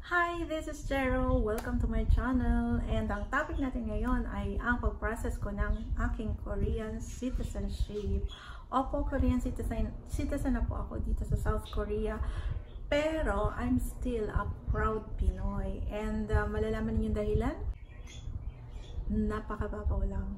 Hi, this is Jero. Welcome to my channel. And ang topic natin ngayon ay ang pag-process ko ng aking Korean citizenship. Opo, Korean citizen na po ako dito sa South Korea. Pero I'm still a proud Pinoy. And malalaman niyo yung dahilan? Napakababaw lang.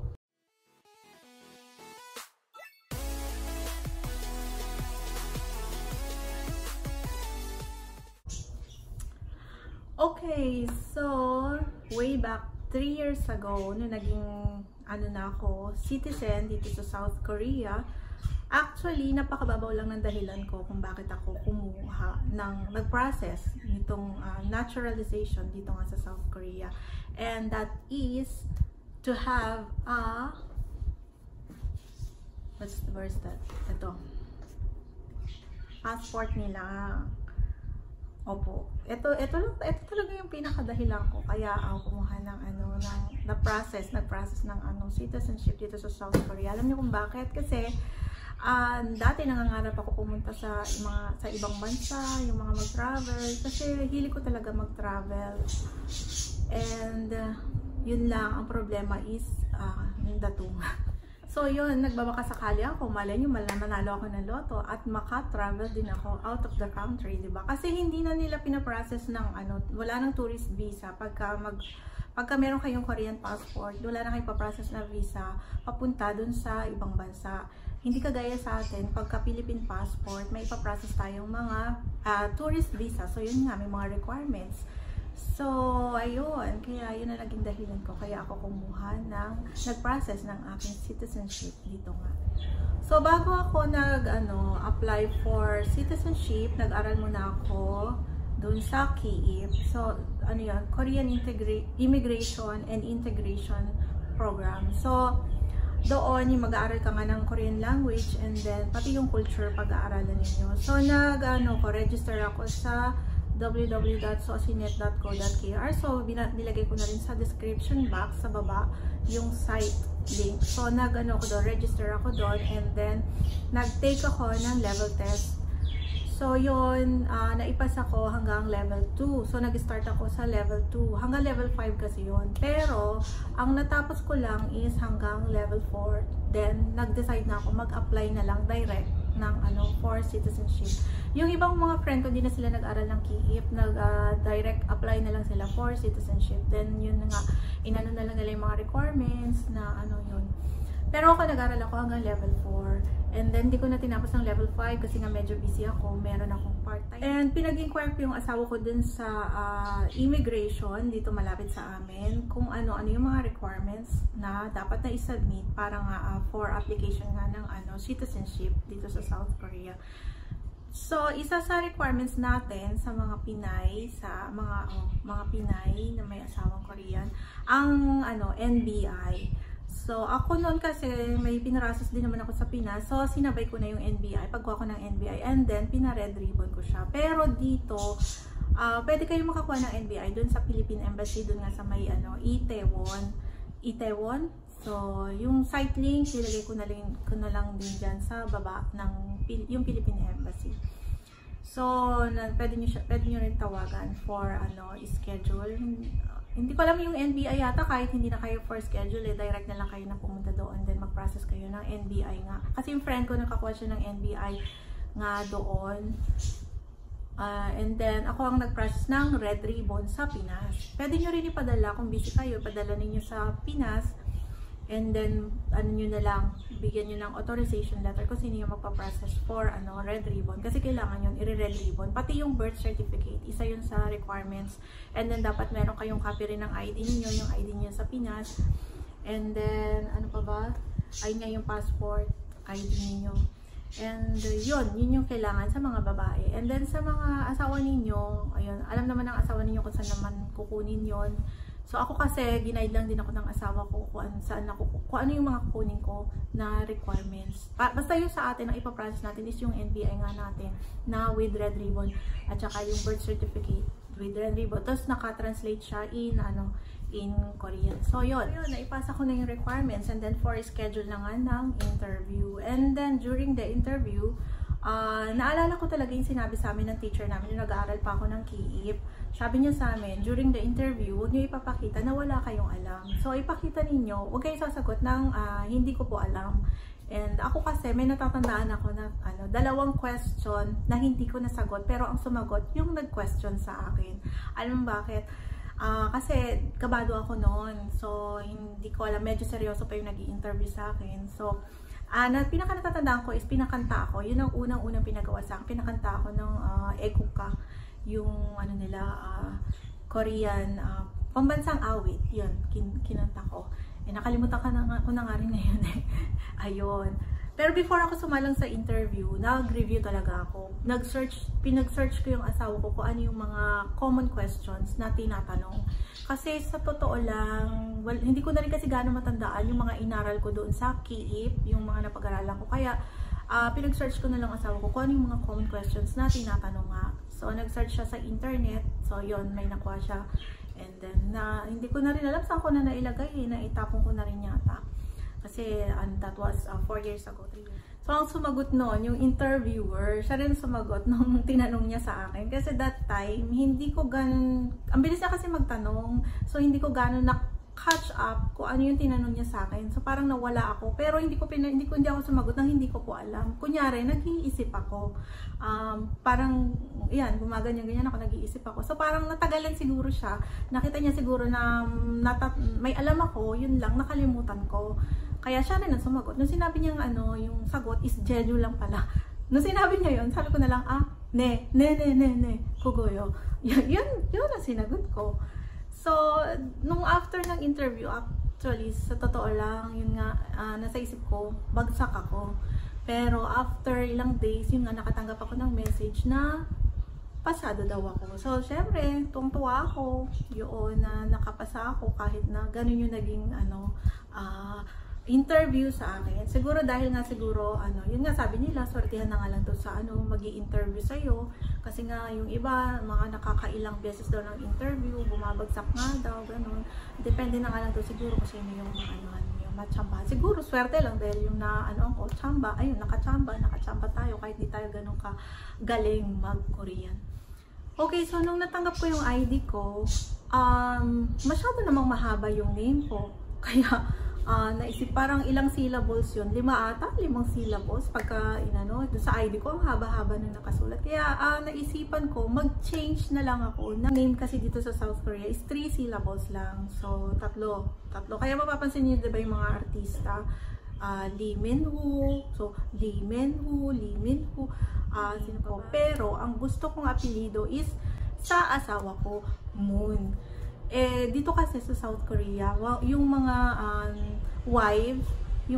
Okay, so way back 3 years ago, nung naging na ako, citizen dito sa South Korea, actually napakababaw lang ng dahilan ko kung bakit ako kumuha ng nag-process nitong naturalization dito nga sa South Korea. And that is to have a where's that? Ito. Passport nila. Opo. Ito talaga yung pinakadahilan ko kaya ako kumuha ng nag-process ng citizenship dito sa South Korea. Alam niyo kung bakit? Kasi dati nangangarap ako pumunta sa ibang bansa, yung mga mag-travel kasi hilig ko talaga mag-travel. And yun lang ang problema is yung datung. So yun, nagbabakasakali ako, malay nyo, manalo ako ng loto at maka-travel din ako out of the country, diba? Kasi hindi na nila pinaprocess ng wala nang tourist visa. Pagka meron kayong Korean passport, wala na kayong paprocess na visa papunta dun sa ibang bansa. Hindi kagaya sa atin, pagka Philippine passport, may ipaprocess tayong mga tourist visa. So yun nga, may mga requirements. So, ayun. Kaya yun na naging dahilan ko. Kaya ako kumuha nag-process ng aking citizenship dito nga. So, bago ako apply for citizenship, nag-aral muna ako dun sa KIIP. So, yun? Korean Immigration and Integration Program. So, doon, yung mag-aaral ka nga ng Korean language and then, pati yung culture pag-aaralan ninyo. So, register ako sa www.socinet.co.kr. So, nilagay ko na rin sa description box sa baba yung site link. So, register ako doon and then nag-take ako ng level test. So, yun, naipas ako hanggang level 2. So, nag-start ako sa level 2. Hanggang level 5 kasi yun. Pero, ang natapos ko lang is hanggang level 4. Then, nag-decide na ako mag-apply na lang direct ng for citizenship. Yung ibang mga friend ko, hindi na sila nag-aral ng KIIP, nag-direct apply na lang sila for citizenship. Then, yun nga, na lang nila yung mga requirements na yun. Pero ako nag-aral ako hanggang level 4. And then, di ko na tinapos ng level 5 kasi nga medyo busy ako. Meron akong part-time. And pinag-inquire ko yung asawa ko dun sa immigration dito malapit sa amin. Kung ano yung mga requirements na dapat na i-submit para nga for application nga ng citizenship dito sa South Korea. So, isa sa requirements natin sa mga Pinay, sa mga Pinay na may asawang Korean, ang NBI. So, ako noon kasi may pinarasos din naman ako sa Pinas. So, sinabay ko na yung NBI, pagkuha ko ng NBI, and then pina-red ribbon ko siya. Pero dito, pwede kayong makakuha ng NBI dun sa Philippine Embassy, dun nga sa may Itaewon. So, yung site link, nilagay ko na lang din dyan sa baba ng yung Philippine Embassy. So, pwede nyo rin tawagan for schedule. Hindi ko alam yung NBI yata, kahit hindi na kayo for schedule, direct na lang kayo na pumunta doon, then mag-process kayo ng NBI nga. Kasi yung friend ko nakakuha siya ng NBI nga doon. And then, ako ang nag-process ng red ribbon sa Pinas. Pwede nyo rin ipadala, kung busy kayo, ipadala ninyo sa Pinas. And then, nyo na lang, bigyan nyo ng authorization letter kung sino yung magpa-process for red ribbon. Kasi kailangan yun, i-red ribbon. Pati yung birth certificate, isa yun sa requirements. And then, dapat meron kayong copy rin ng ID niyo, yung ID niyo sa Pinas. And then, ano pa ba? Ayun nga yung passport, ID niyo. And yun yung kailangan sa mga babae. And then, sa mga asawa ninyo, ayun, alam naman ng asawa ninyo kung saan naman kukunin yon. So, ako kasi, ginaid lang din ako ng asawa ko kung ano yung mga kukunin ko na requirements. Basta yung sa atin, ang ipaprocess natin is yung NBI nga natin na with red ribbon at saka yung birth certificate with red ribbon. Tapos, naka-translate siya in Korean. So, yun, naipasa ko na yung requirements and then for schedule na nga ng interview. And then, during the interview, naalala ko talaga yung sinabi sa amin ng teacher namin, yung nag-aaral pa ako ng KIIP. Sabi niya sa amin, during the interview, huwag niyo ipapakita na wala kayong alam. So, ipakita ninyo, huwag kayong sasagot ng hindi ko po alam. And ako kasi, may natatandaan ako na 2 question na hindi ko nasagot, pero ang sumagot, yung nag-question sa akin. Alam mo bakit? Kasi kabado ako noon. So, hindi ko alam, medyo seryoso pa yung nag-i-interview sa akin. So, pinaka natatandaan ko is pinakanta ako. Yun ang unang-unang pinagawa sa akin. Pinakanta ako ng Ekuka, yung Korean pambansang awit. Yun, kinanta ko. Nakalimutan ko na nga rin ngayon eh. Ayun. Pero before ako sumalang sa interview, nag-review talaga ako. Pinag-search ko yung asawa ko kung ano yung mga common questions na tinatanong. Kasi sa totoo lang, well, hindi ko na rin kasi gaano matandaan yung mga inaral ko doon sa KIIP, yung mga napag-aralan ko. Kaya, pinag-search ko na lang asawa ko kung ano yung mga common questions na tinatanong nga. So, nag-search siya sa internet. So, yon may nakuha siya. And then, hindi ko na rin alam saan ko na nailagay eh. Naitapon ko na rin yata. Kasi, that was 4 years ago, 3 years. So, ang sumagot noon, yung interviewer, siya rin sumagot nung tinanong niya sa akin. Kasi that time, hindi ko ganun, ang bilis niya kasi magtanong. So, hindi ko ganun na-catch up kung ano yung tinanong niya sa akin. So, parang nawala ako. Pero hindi ako sumagot nang hindi ko po alam. Kunyari, nag-iisip ako. Parang, yan, gumaganyan-ganyan ako, nag-iisip ako. So, parang natagalan siguro siya. Nakita niya siguro na may alam ako, yun lang, nakalimutan ko. Kaya siya rin ang sumagot. Nung sinabi niya yung sagot is Jeju lang pala. Nung sinabi niya yun, sabi ko na lang, ne, kugoyo. Yun ang sinagot ko. So, nung after ng interview, actually, sa totoo lang, yun nga, nasa isip ko, bagsak ako. Pero after ilang days, yun nga, nakatanggap ako ng message na pasado daw ako. So, syempre, tuwang-tuwa ako, yun na nakapasa ako kahit na ganun yung naging, interview sa akin. Siguro dahil nga yun nga sabi nila, swertihan na nga lang to sa magi-interview sa'yo. Kasi nga yung iba, mga nakakailang beses daw ng interview, bumabagsak nga daw, ganun. Depende na nga lang to siguro kung sino yung yung machamba. Siguro swerte lang dahil yung ko, chamba, ayun, nakachamba tayo kahit di tayo ganun ka galing mag-Korean. Okay, so nung natanggap ko yung ID ko, masyado namang mahaba yung name ko. Kaya, naisip parang ilang syllables yun, 5 syllables pagka sa ID ko, ang haba-haba nung nakasulat. Kaya naisipan ko, mag-change na lang ako. Name kasi dito sa South Korea is 3 syllables lang. So, tatlo. Kaya mapapansin niyo, diba yung mga artista, Lee Min-ho, so Lee Min-ho, sino pa? Pero, ang gusto kong apelido is sa asawa ko, Moon. Dito kasi sa South Korea, yung mga wives, yung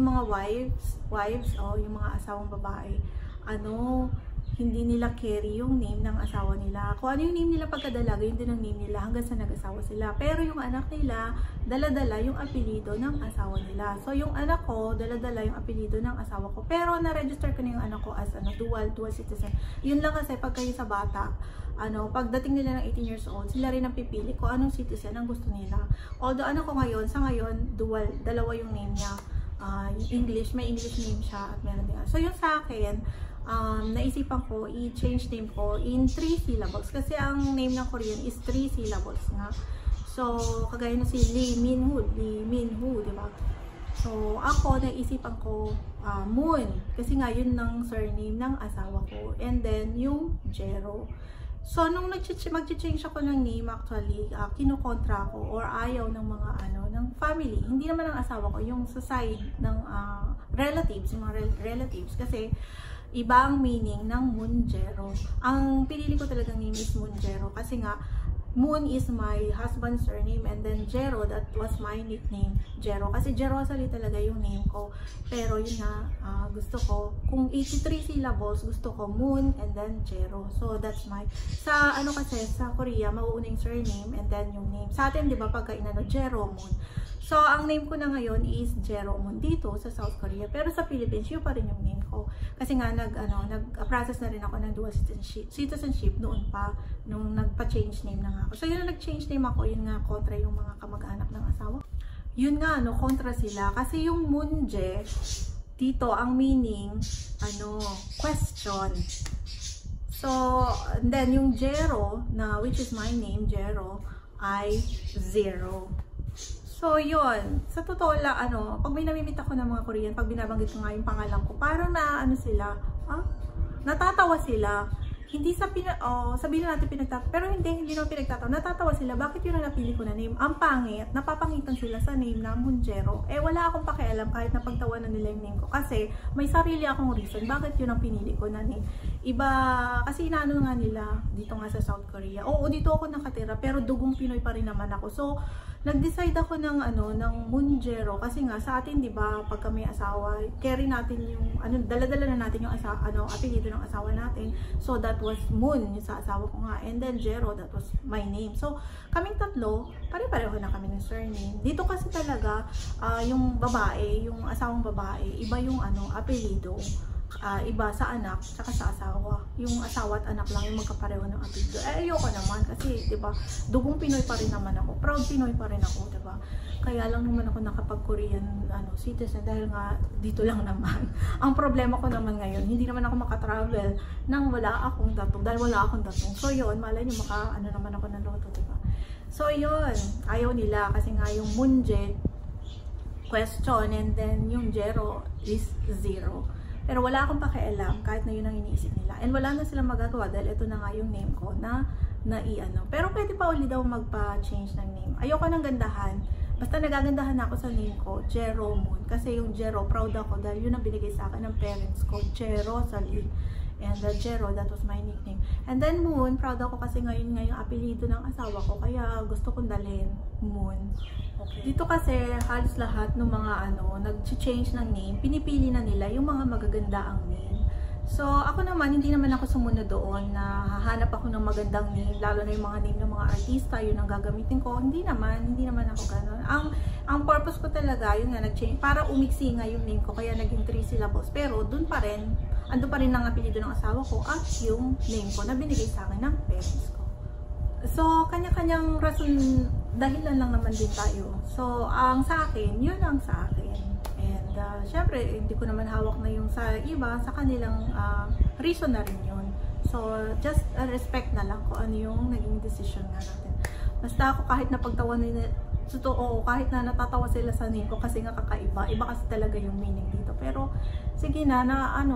mga asawang babae, hindi nila carry yung name ng asawa nila. Kung ano yung name nila pagkadalaga, yun din ang name nila hanggang sa nag-asawa sila. Pero yung anak nila, dala-dala yung apelido ng asawa nila. So yung anak ko, dala-dala yung apelido ng asawa ko. Pero na-register ko na yung anak ko as dual citizen. Yun lang kasi pag kayo sa bata, pagdating nila ng 18 years old, sila rin ang pipili kung anong citizen ang gusto nila. Although anak ko ngayon, sa ngayon, dalawa yung name niya. English, may English name siya at meron din. So yun sa akin, naisipan ko, i-change name ko in 3 syllables. Kasi ang name ng Korean is 3 syllables nga. So, kagaya na si Lee Min-ho, diba? So, ako, naisipan ko, Moon. Kasi nga, yun ng surname ng asawa ko. And then, yung Jero. So, nung mag-change ako ng name, actually, kinukontra ko or ayaw ng mga, ng family. Hindi naman ang asawa ko, yung sa side ng relatives, yung mga relatives. Kasi, iba ang meaning ng Moonjero. Ang pinili ko talagang name is Moonjero. Kasi nga, Moon is my husband's surname and then Jero, that was my nickname, Jero. Kasi Jerosely talaga yung name ko. Pero yun nga, gusto ko, kung 83 syllables, gusto ko Moon and then Jero. So that's my, kasi sa Korea, mauuna yung surname and then yung name. Sa atin, di ba, pagka Jero Moon. So, ang name ko na ngayon is Jero Moon dito sa South Korea. Pero sa Philippines, yun pa rin yung name ko. Kasi nga, nag-process na rin ako ng dual citizenship noon pa, nung nagpa-change name na nga ako. So, yun na nag-change name ako, yun nga, kontra yung mga kamag-anak ng asawa. Yun nga, kontra sila. Kasi yung Moonje, dito ang meaning, question. So, and then yung Jero, na which is my name, Jero, ay 0. So, yun. Sa totoo lang, pag may namimit ako ng mga Korean, pag binabanggit ko nga yung pangalan ko, parang sila, natatawa sila. Hindi sabihin natin pinagtatawa, pero hindi naman pinagtatawa. Natatawa sila, bakit yun ang napili ko na name? Ang pangit, napapangitan sila sa name na Munjero. Wala akong pakialam kahit napagtawanan nila yung name ko. Kasi may sarili akong reason, bakit yun ang pinili ko na name. Iba, kasi inaano nga nila dito nga sa South Korea. Oo, dito ako nakatira, pero dugong Pinoy pa rin naman ako. So, nag-decide ako ng Munjero kasi nga sa atin, 'di ba, pag may asawa, carry natin yung dala-dala na natin yung apelyido ng asawa natin. So that was Moon, yung sa asawa ko nga. And then Jero, that was my name. So kaming tatlo, pare-pareho na kami ng surname. Dito kasi talaga yung babae, yung asawang babae, iba yung apelyido. Iba sa anak, saka sa asawa. Yung asawa at anak lang yung magkapareho ng apelyido. Ayoko naman kasi, 'di ba, dugong Pinoy pa rin naman ako. Proud Pinoy pa rin ako, 'di ba? Kaya lang naman ako nakapag-Korean citizen dahil nga dito lang naman. Ang problema ko naman ngayon, hindi naman ako makatravel nang wala akong datong, dahil wala akong datong. So, yun, malay niyo naman ako ng loto, 'di ba? So, yun, ayaw nila kasi nga yung Munje question and then yung Jero is 0. Pero wala akong pakialam kahit na yun ang iniisip nila. And wala na silang magagawa dahil ito na nga yung name ko na Pero pwede pa uli daw magpa-change ng name. Ayoko ng gandahan. Basta nagagandahan ako sa name ko, Jero Moon. Kasi yung Jero, proud ako dahil yun ang binigay sa akin ng parents ko, Jero Sali. And Jero, that was my nickname. And then Moon, proud ako kasi ngayon nga yung apelyido ng asawa ko. Kaya gusto kong dalhin Moon. Okay. Dito kasi halos lahat ng mga nag-change ng name, pinipili na nila yung mga magaganda ang name. So ako naman, hindi naman ako sumunod doon na hahanap ako ng magandang name, lalo na yung mga name ng mga artista, yun ang gagamitin ko. Hindi naman ako gano'n. Ang purpose ko talaga, yun nga, nag-change, para umiksi nga yung name ko, kaya naging 3 syllables. Pero doon pa rin, ando pa rin ang apelyido ng asawa ko at yung name ko na binigay sa akin ng parents ko. So, kanya-kanyang rason, dahilan lang naman din tayo. So, ang sa akin, yun ang sa akin. And, syempre, hindi ko naman hawak na yung sa iba, sa kanilang reason na rin yun. So, just respect na lang kung ano yung naging decision nga natin. Basta ako kahit napagtawan nila, totoo, kahit na natatawa sila sa name ko kasi nga kakaiba, iba kasi talaga yung meaning dito. Pero, sige na,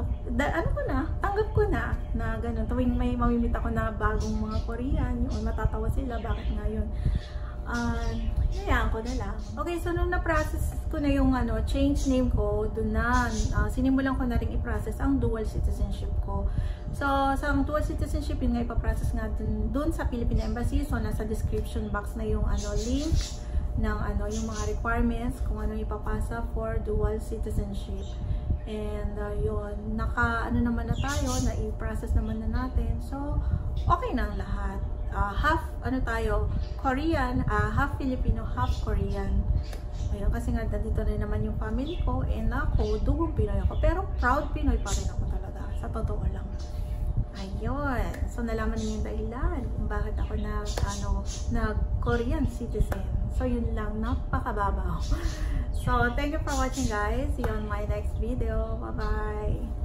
tanggap ko na ganun. Tuwing may mamimit ako na bagong mga Korean, yung matatawa sila, bakit nga yun? Hayaan ko na lang. Okay, so nung na-process ko na yung change name ko, doon na, sinimulan ko na rin i-process ang dual citizenship ko. So, sa dual citizenship, yun nga ipaprocess nga doon sa Philippine Embassy. So, nasa description box na yung link ng yung mga requirements, kung ano ipapasa for dual citizenship. And yun, naman na tayo, na-i-process naman na natin. So, okay na ang lahat. Half Korean, half Filipino, half Korean. Ayun, kasi nga dito rin naman yung family ko, and ako, dugong Pinoy ako. Pero proud Pinoy pa rin ako talaga, sa totoo lang. Ayun, so nalaman niyo yung dahilan kung bakit ako nag-Korean citizen. So yun lang, napakababaw. So thank you for watching guys. See you on my next video. Bye bye.